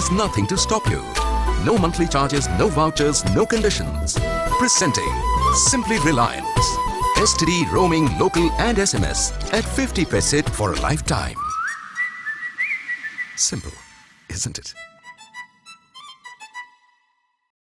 there's nothing to stop you. No monthly charges, no vouchers, no conditions. Presenting Simply Reliance. STD roaming local and SMS at 50 paise for a lifetime. Simple, isn't it?